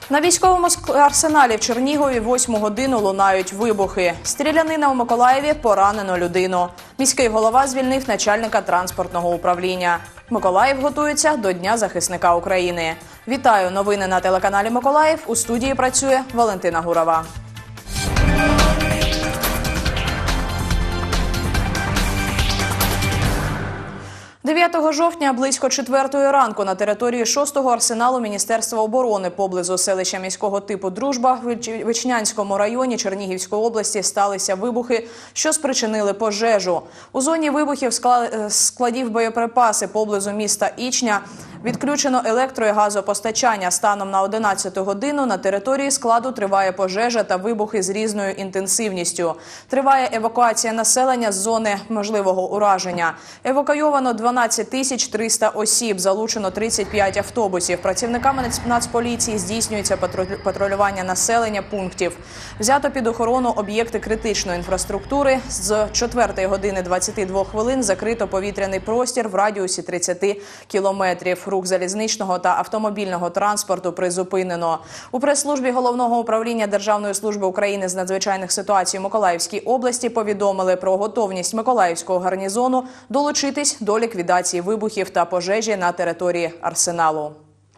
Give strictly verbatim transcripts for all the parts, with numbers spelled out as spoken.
На військовому арсеналі в Чернігові восьму годину лунають вибухи. Стрілянина у Миколаєві, поранено людину. Міський голова звільнив начальника транспортного управління. Миколаїв готується до Дня захисника України. Вітаю! Новини на телеканалі Миколаїв. У студії працює Валентина Гурова. дев'ятого жовтня близько четвертої ранку на території шостого арсеналу Міністерства оборони поблизу селища міського типу «Дружба» в Вичнянському районі Чернігівської області сталися вибухи, що спричинили пожежу. У зоні вибухів складів боєприпаси поблизу міста Ічня відключено електро- і газопостачання. Станом на одинадцяту годину на території складу триває пожежа та вибухи з різною інтенсивністю. Триває евакуація населення з зони можливого ураження. Евакуйовано дванадцять тисяч триста осіб, залучено тридцять п'ять автобусів. Працівниками Нацполіції здійснюється патрулювання населення пунктів. Взято під охорону об'єкти критичної інфраструктури. З четвертої години двадцяти двох хвилин закрито повітряний простір в радіусі тридцяти кілометрів. Рух залізничного та автомобільного транспорту призупинено. У прес-службі Головного управління Державної служби України з надзвичайних ситуацій у Миколаївській області повідомили про готовність Миколаївського гарнізону долучитись до ліквідації вибухів та пожежі на території арсеналу.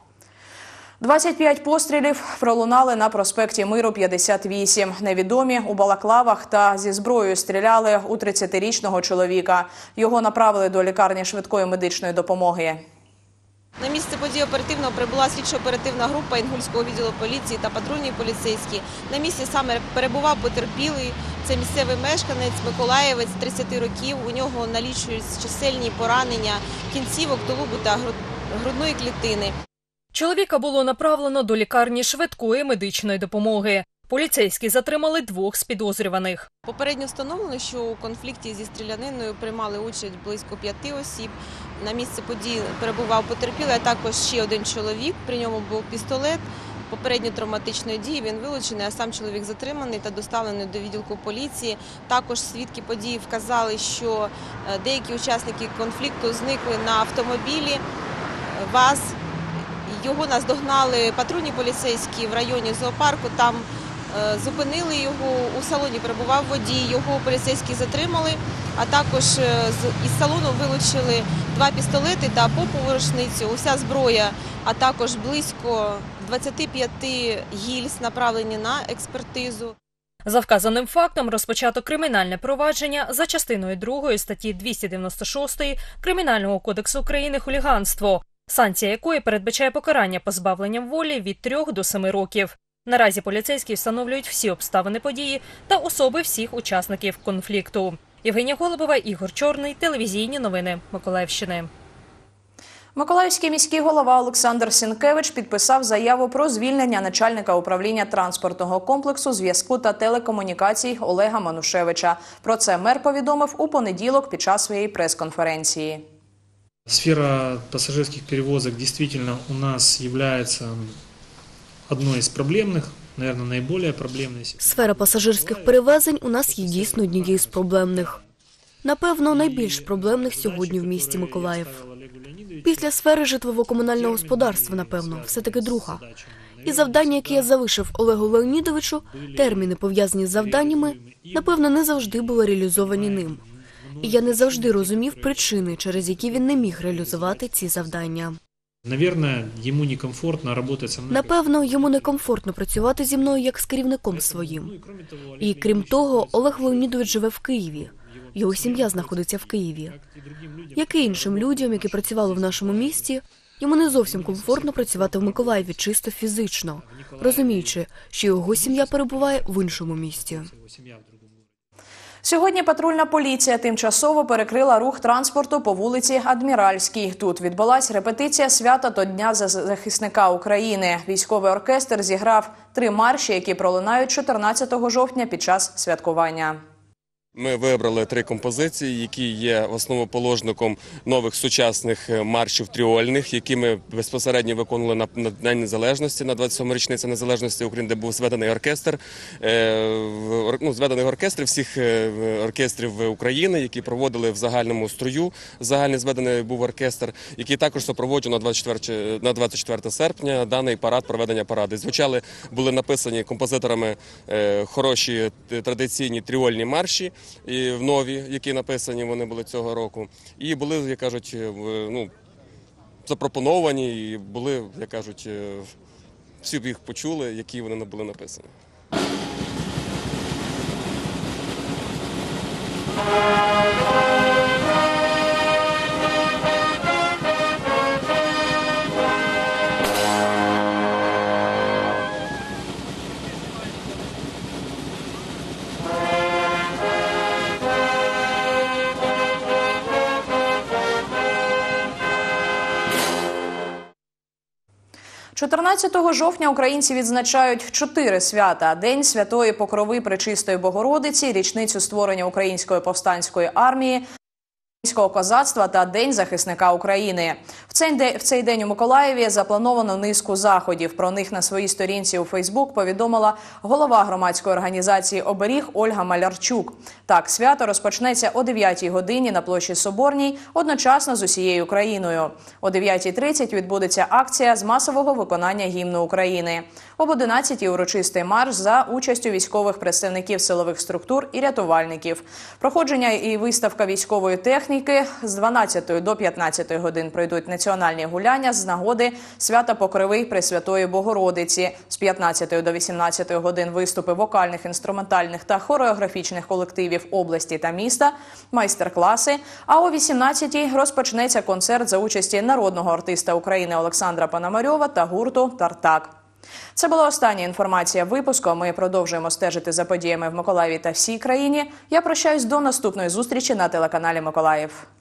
двадцять п'ять пострілів пролунали на проспекті Миру, п'ятдесят вісім. Невідомі у балаклавах та зі зброєю стріляли у тридцятирічного чоловіка. Його направили до лікарні швидкої медичної допомоги. На місце події оперативно прибула слідчо-оперативна група Інгульського відділу поліції та патрульні поліцейські. На місці саме перебував потерпілий. Це місцевий мешканець, миколаївець, тридцяти років. У нього налічують чисельні поранення кінцівок, тулубу та грудної клітини. Чоловіка було направлено до лікарні швидкої медичної допомоги. Поліцейські затримали двох з підозрюваних. Попередньо встановлено, що у конфлікті зі стріляниною приймали участь близько п'яти осіб. На місці події перебував потерпілий, а також ще один чоловік. При ньому був пістолет. Попередньо травматичної дії він вилучений, а сам чоловік затриманий та доставлений до відділку поліції. Також свідки події вказали, що деякі учасники конфлікту зникли на автомобілі ВАЗ. Його наздогнали патрульні поліцейські в районі зоопарку, там зупинили його, у салоні перебував водій, його поліцейські затримали, а також із салону вилучили два пістолети та поповорушницю, уся зброя, а також близько двадцяти п'яти гільз направлені на експертизу. За вказаним фактом розпочато кримінальне провадження за частиною другої статті двісті дев'яносто шостої Кримінального кодексу України «Хуліганство», санкція якої передбачає покарання позбавленням волі від трьох до семи років. Наразі поліцейські встановлюють всі обставини події та особи всіх учасників конфлікту. Євгенія Голубова, Ігор Чорний, телевізійні новини Миколаївщини. Миколаївський міський голова Олександр Сінкевич підписав заяву про звільнення начальника управління транспортного комплексу, зв'язку та телекомунікацій Олега Манушевича. Про це мер повідомив у понеділок під час своєї прес-конференції. Сфера пассажирских перевозок действительно у нас является одной из проблемных, наверное, наиболее проблемной. Сфера пасажирських перевезень у нас є дійсно однією з проблемних. Напевно, найбільш проблемних сьогодні в місті Миколаїв. Після сфери житлово-комунального господарства, напевно, все-таки друга. І завдання, які я залишив Олегу Леонідовичу, терміни, пов'язані з завданнями, напевно, не завжди були реалізовані ним. І я не завжди розумів причини, через які він не міг реалізувати ці завдання. Напевно, йому некомфортно працювати зі мною як з керівником своїм. І крім того, Олег Леонідович живе в Києві. Його сім'я знаходиться в Києві. Як і іншим людям, які працювали в нашому місті, йому не зовсім комфортно працювати в Миколаєві чисто фізично, розуміючи, що його сім'я перебуває в іншому місті. Сьогодні патрульна поліція тимчасово перекрила рух транспорту по вулиці Адміральській. Тут відбулась репетиція свята до Дня захисника України. Військовий оркестр зіграв три марші, які пролунають чотирнадцятого жовтня під час святкування. Ми вибрали три композиції, які є основоположником нових сучасних маршів тріольних, які ми безпосередньо виконували на, на День Незалежності, на двадцять сьому річниці Незалежності України, де був зведений оркестр, е, ну, зведений оркестр всіх оркестрів України, які проводили в загальному строю. Загальний зведений був оркестр, який також супроводжував на двадцять четверте серпня даний парад, проведення параду. Звучали, були написані композиторами е, хороші традиційні тріольні марші, і в нові, які написані вони були цього року, і були, як кажуть, ну, запропоновані, і були, як кажуть, всі б їх почули, які вони були написані. чотирнадцятого жовтня українці відзначають чотири свята: День Святої Покрови Пречистої Богородиці, річницю створення Української повстанської армії, українського козацтва та День захисника України. В цей, день, в цей день у Миколаєві заплановано низку заходів. Про них на своїй сторінці у Фейсбук повідомила голова громадської організації «Оберіг» Ольга Малярчук. Так, свято розпочнеться о дев'ятій годині на площі Соборній, одночасно з усією країною. О дев'ятій тридцять відбудеться акція з масового виконання гімну України. Об одинадцятій урочистий марш за участю військових представників силових структур і рятувальників. Проходження і виставка військової техніки. З дванадцятої до п'ятнадцятої годин пройдуть національні гуляння з нагоди свята Покрови Пресвятої Богородиці. З п'ятнадцятої до вісімнадцятої годин виступи вокальних, інструментальних та хореографічних колективів області та міста, майстер-класи. А о вісімнадцятій розпочнеться концерт за участі народного артиста України Олександра Пономарьова та гурту «Тартак». Це була остання інформація випуску. Ми продовжуємо стежити за подіями в Миколаєві та всій країні. Я прощаюсь до наступної зустрічі на телеканалі «Миколаїв».